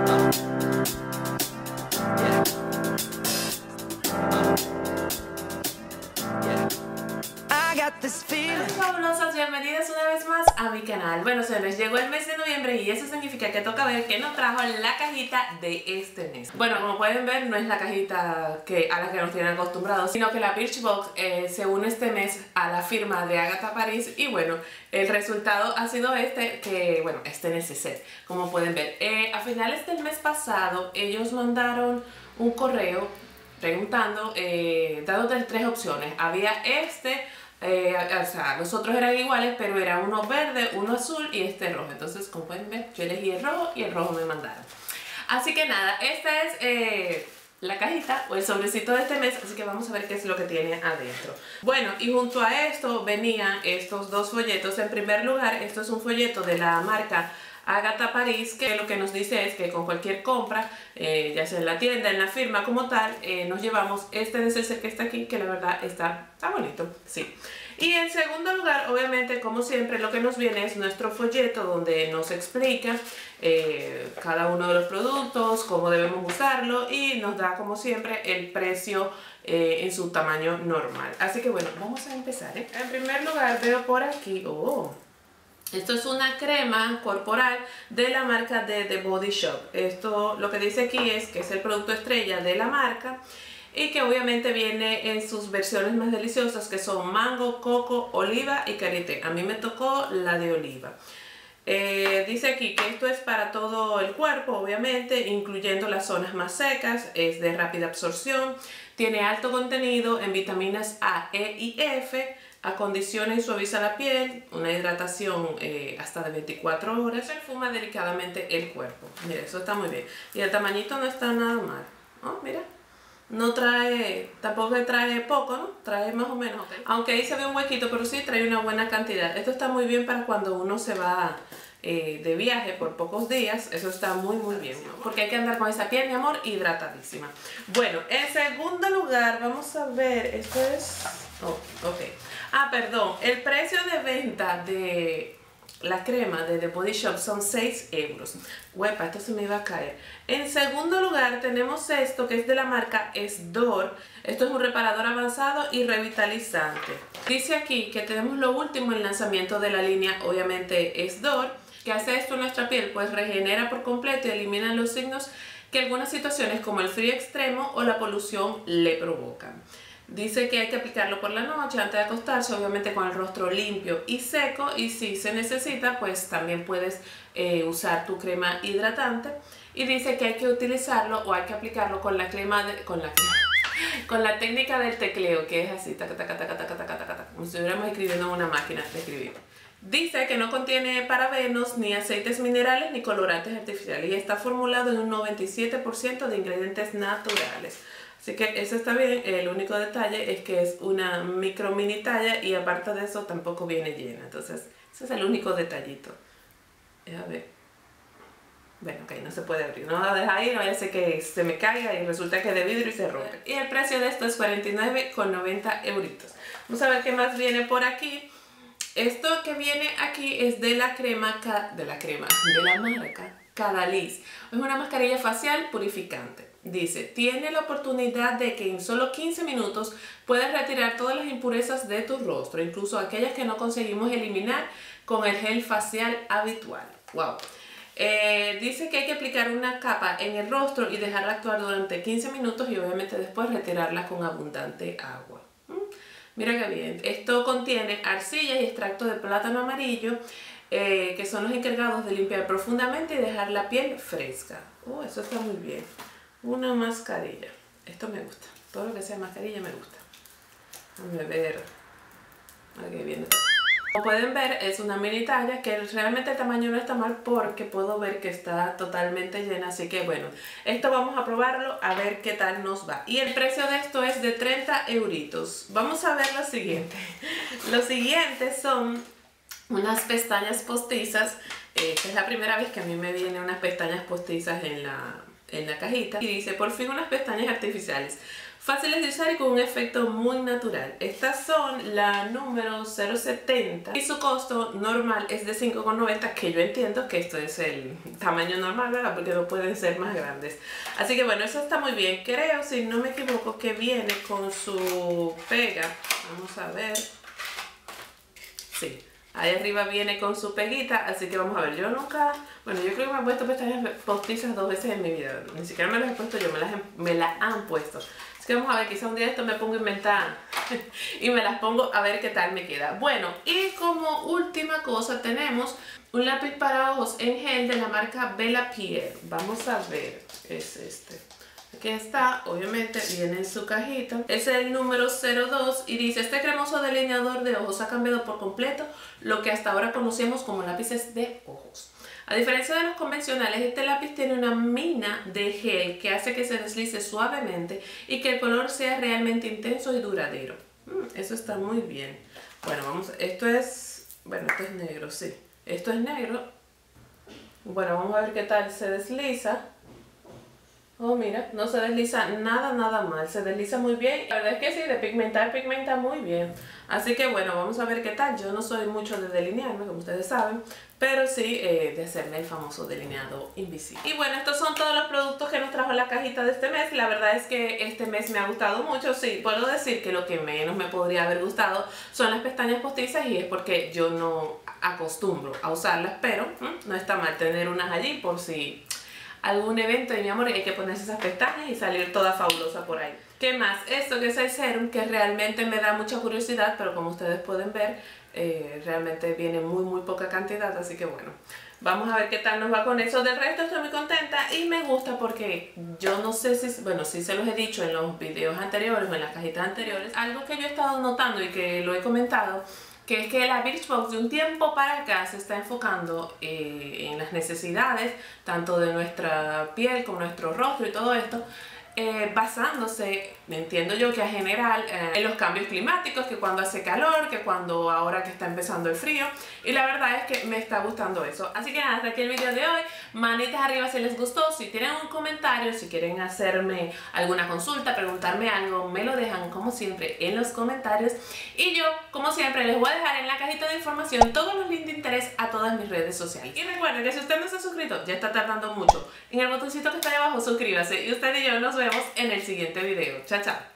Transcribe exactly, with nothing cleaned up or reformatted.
Fabulosas, bienvenidas una vez más a mi canal. Bueno, señores, llegó el mes de noviembre y eso significa que toca ver qué nos trajo la cajita de este mes. Bueno, como pueden ver, no es la cajita que, a la que nos tienen acostumbrados, sino que la Birchbox eh, se une este mes a la firma de Agatha Paris y bueno, el resultado ha sido este, que bueno, este neceser, como pueden ver. Eh, a finales del mes pasado, ellos mandaron un correo preguntando, eh, dándote tres opciones. Había este... Eh, o sea, los otros eran iguales, pero era uno verde, uno azul y este rojo. Entonces, como pueden ver, yo elegí el rojo y el rojo me mandaron. Así que nada, esta es eh, la cajita o el sobrecito de este mes, así que vamos a ver qué es lo que tiene adentro. Bueno, y junto a esto venían estos dos folletos. En primer lugar, esto es un folleto de la marca Agatha Paris, que lo que nos dice es que con cualquier compra, eh, ya sea en la tienda, en la firma como tal, eh, nos llevamos este neceser que está aquí, que la verdad está, está bonito, sí. Y en segundo lugar, obviamente, como siempre, lo que nos viene es nuestro folleto donde nos explica eh, cada uno de los productos, cómo debemos usarlo y nos da, como siempre, el precio eh, en su tamaño normal. Así que bueno, vamos a empezar, ¿eh? En primer lugar, veo por aquí, oh... esto es una crema corporal de la marca de The Body Shop. Esto lo que dice aquí es que es el producto estrella de la marca y que obviamente viene en sus versiones más deliciosas, que son mango, coco, oliva y karité. A mí me tocó la de oliva. Eh, dice aquí que esto es para todo el cuerpo, obviamente, incluyendo las zonas más secas, es de rápida absorción, tiene alto contenido en vitaminas A, E y F, acondiciona y suaviza la piel, una hidratación eh, hasta de veinticuatro horas, perfuma delicadamente el cuerpo. Mira, eso está muy bien. Y el tamañito no está nada mal. Oh, mira. No trae, tampoco trae poco, ¿no? Trae más o menos. Okay. Aunque ahí se ve un huequito, pero sí trae una buena cantidad. Esto está muy bien para cuando uno se va eh, de viaje por pocos días. Eso está muy muy bien, ¿no? Porque hay que andar con esa piel, mi amor, hidratadísima. Bueno, en segundo lugar, vamos a ver, esto es... Oh, ok. Ah, perdón, el precio de venta de la crema de The Body Shop son seis euros. Huepa, esto se me iba a caer. En segundo lugar tenemos esto que es de la marca Esdor. Esto es un reparador avanzado y revitalizante. Dice aquí que tenemos lo último en lanzamiento de la línea, obviamente Esdor, que hace esto en nuestra piel, pues regenera por completo y elimina los signos que algunas situaciones como el frío extremo o la polución le provocan. Dice que hay que aplicarlo por la noche antes de acostarse, obviamente con el rostro limpio y seco, y si se necesita pues también puedes eh, usar tu crema hidratante. Y dice que hay que utilizarlo o hay que aplicarlo con la crema de, con la con la técnica del tecleo, que es así, taca, taca, taca, taca, taca, taca, taca, como si estuviéramos escribiendo en una máquina de escribir. Dice que no contiene parabenos, ni aceites minerales, ni colorantes artificiales y está formulado en un noventa y siete por ciento de ingredientes naturales. Así que eso está bien. El único detalle es que es una micro mini talla y aparte de eso tampoco viene llena. Entonces ese es el único detallito. A ver. Bueno, ok, no se puede abrir. No la deja ahí, no vaya a ser que se me caiga y resulta que es de vidrio y se rompe. Y el precio de esto es cuarenta y nueve con noventa euritos. Vamos a ver qué más viene por aquí. Esto que viene aquí es de la crema, de la crema, de la marca Caudalie. Es una mascarilla facial purificante. Dice, tiene la oportunidad de que en solo quince minutos puedes retirar todas las impurezas de tu rostro, incluso aquellas que no conseguimos eliminar con el gel facial habitual. Wow. Eh, dice que hay que aplicar una capa en el rostro y dejarla actuar durante quince minutos y obviamente después retirarla con abundante agua. ¿Mm? Mira qué bien. Esto contiene arcilla y extracto de plátano amarillo, eh, que son los encargados de limpiar profundamente y dejar la piel fresca. Oh, eso está muy bien. Una mascarilla. Esto me gusta. Todo lo que sea mascarilla me gusta. Déjame ver. Aquí viene. Como pueden ver, es una mini talla que realmente el tamaño no está mal porque puedo ver que está totalmente llena. Así que bueno, esto vamos a probarlo a ver qué tal nos va. Y el precio de esto es de treinta euritos. Vamos a ver lo siguiente. Lo siguiente son unas pestañas postizas. Eh, esta es la primera vez que a mí me vienen unas pestañas postizas en la... en la cajita y dice: por fin unas pestañas artificiales, fáciles de usar y con un efecto muy natural. Estas son la número cero setenta y su costo normal es de cinco con noventa, que yo entiendo que esto es el tamaño normal, ¿verdad? Porque no pueden ser más grandes. Así que bueno, eso está muy bien. Creo, si no me equivoco, que viene con su pega. Vamos a ver. Sí. Ahí arriba viene con su peguita, así que vamos a ver. Yo nunca, bueno, yo creo que me he puesto pestañas postizas dos veces en mi vida. Ni siquiera me las he puesto yo, me las, me las han puesto. Así que vamos a ver, quizá un día esto me pongo a inventar y me las pongo a ver qué tal me queda. Bueno, y como última cosa tenemos un lápiz para ojos en gel de la marca Bella Pierre. Vamos a ver, es este. Aquí está, obviamente viene en su cajita. Es el número cero dos y dice: este cremoso delineador de ojos ha cambiado por completo lo que hasta ahora conocíamos como lápices de ojos. A diferencia de los convencionales, este lápiz tiene una mina de gel que hace que se deslice suavemente y que el color sea realmente intenso y duradero. Mm, eso está muy bien. Bueno, vamos, esto es, bueno, esto es negro, sí. Esto es negro. Bueno, vamos a ver qué tal se desliza. Oh, mira, no se desliza nada, nada mal. Se desliza muy bien. La verdad es que sí, de pigmentar, pigmenta muy bien. Así que bueno, vamos a ver qué tal. Yo no soy mucho de delinearme, como ustedes saben, pero sí eh, de hacerme el famoso delineado invisible. Y bueno, estos son todos los productos que nos trajo la cajita de este mes. La verdad es que este mes me ha gustado mucho. Sí, puedo decir que lo que menos me podría haber gustado son las pestañas postizas, y es porque yo no acostumbro a usarlas, pero ¿hmm? no está mal tener unas allí por si algún evento, y mi amor, hay que ponerse esas pestañas y salir toda fabulosa por ahí. ¿Qué más? Esto que es el serum, que realmente me da mucha curiosidad, pero como ustedes pueden ver, eh, realmente viene muy muy poca cantidad, así que bueno, vamos a ver qué tal nos va con eso. Del resto estoy muy contenta y me gusta porque yo no sé si, bueno, sí se los he dicho en los videos anteriores o en las cajitas anteriores, algo que yo he estado notando y que lo he comentado, que es que la Birchbox de un tiempo para acá se está enfocando eh, en las necesidades tanto de nuestra piel como nuestro rostro y todo esto, eh, basándose, entiendo yo que a general, eh, en los cambios climáticos, que cuando hace calor, que cuando ahora que está empezando el frío, y la verdad es que me está gustando eso. Así que nada, hasta aquí el video de hoy. Manitas arriba si les gustó. Si tienen un comentario, si quieren hacerme alguna consulta, preguntarme algo, me lo dejan como siempre en los comentarios, y yo como siempre les voy a dejar en la cajita de información todos los links de interés a todas mis redes sociales. Y recuerden que si usted no se ha suscrito, ya está tardando mucho, en el botoncito que está ahí abajo suscríbase, y usted y yo nos vemos en el siguiente video. Chao, chao.